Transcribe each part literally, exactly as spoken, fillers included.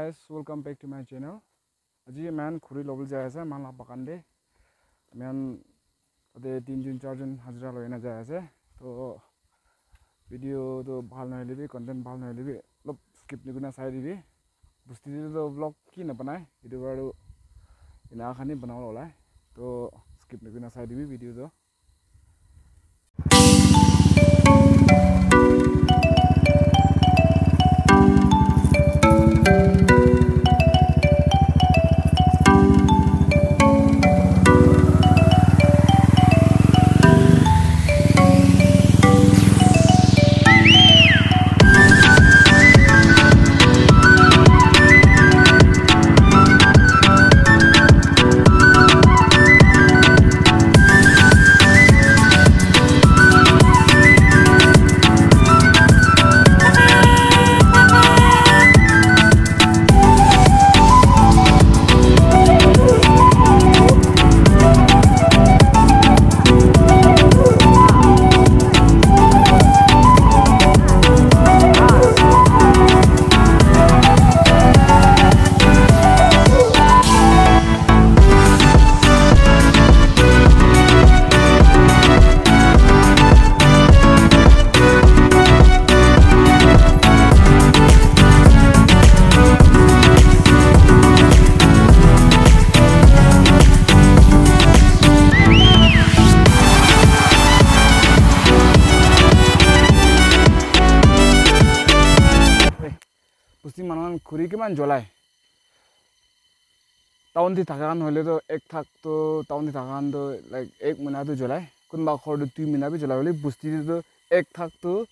guys, welcome back to my channel. Aji man khuri lobul jaya ase mala bakan de. Man ade तीन जन चार जन हजरा लोना jaya ase. तो video तो bhal nahi libi, content bhal nahi libi. Lob skip ni guna sai libi. Busti to vlog ki na banai. Itu baru ina khani banao lola. तो skip ni guna sai libi video to. Pusti manuan khuri kiman jolai. Tahun di thakan hole to ek thak to tahun di thakan to like ek mina to jolai. Kun ba khor to two mina bhi jolai hole busti to ek thak to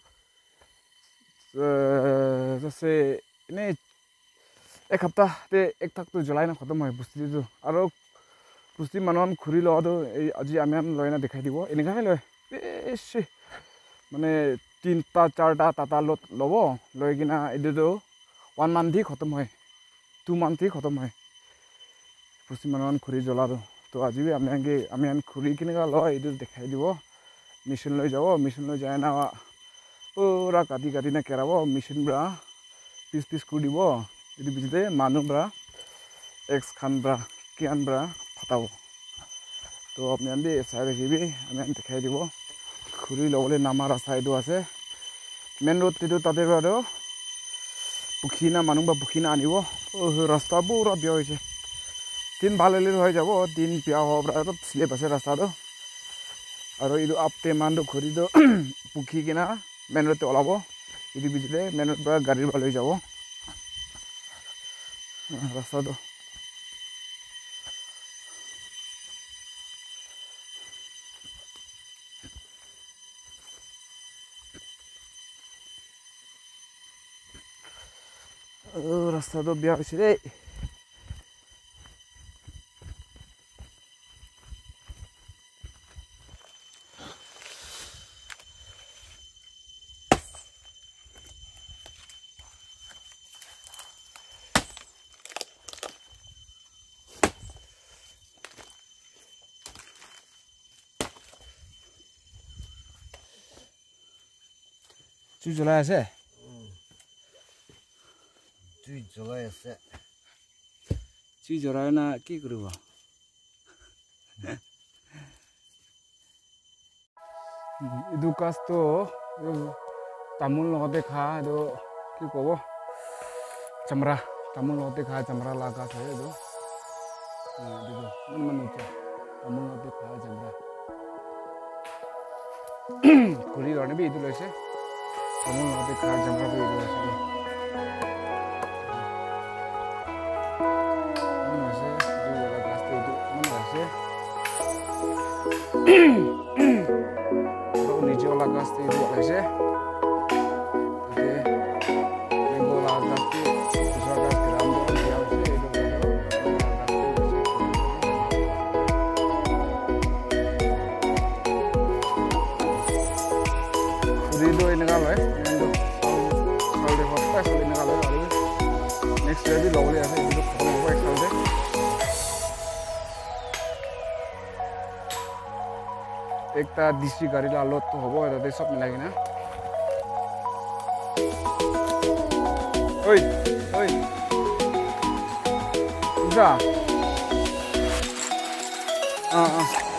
जैसे ने एक हफ्ता ते एक थक तो जुलाई ना खत्म है बुस्ती तो आरो बुस्ती मानवान खुरी लो तो আজি আমি আম লয়না দেখাই দিব এনেকাহে লয় বেশি মানে তিনটা চারটা টাটা লত লব লয় কিনা এটো তো one month ही खत्म है two month ही खत्म है बुस्ती मानवान खुरी জ্বলা তো তো আজি আমি আগে আমি আন খুরি কিনেকা লয় এটো দেখাই দিব মেশিন লৈ যাব মেশিন লৈ যায় না पूरा काटी काटी ना केराबो मेशिन ब्रा पिस पिस कुडिबो इदि बिजते मानु ब्रा एक्स खान ब्रा कियान ब्रा फटाबो तो अपने आंदे साइड हिबि आमे देखाइ दिबो खुरि लगले नामा रास्ता इदो आसे मेन रोड तिदो ताते बारो पुखिना मानु बा पुखिना आनिबो ओ रास्ता पूरा बिया होइसे दिन भालेले होय जाबो दिन बिया हो ब्रा तो स्लिप आसे रास्ता तो आरो इदो आपते मानदो खुरि दो पुखि किना मेन रोड ओलाबो इदि बिजले मेन रोड बा गाड़ी बा লৈ যাব रास्ता तो ओ रास्ता तो बिया হৈছে रे চুই জ্বলাই আছে চুই জ্বলাই আছে চুই জ্বলাই না কি কৰিব ইদু কাস্তো তামুল লগতে খা এদো কি কব চামৰা তামুল লগতে খা চামৰা লাগা আছে এদো এদো মন মন উঠে তামুল লগতে খা চামৰা খুৰি কাৰণে বি ইদু লৈছে Kamu nanti kerja jam berapa itu sih? Mana sih? Itu ada gas itu mana sih? Kalau ni jual gas itu apa sih? Oke, ni jual gas itu susah gas keram tu dia sih itu. Kuri do ini kalau eh. Next day lovely আছে ಇದು ತುಂಬಾ axle ಇದೆ একটা DC গাড়ি লালত তো হবো এটাতে সব মিলাই কিনা ওই ওই আচ্ছা অঁ অঁ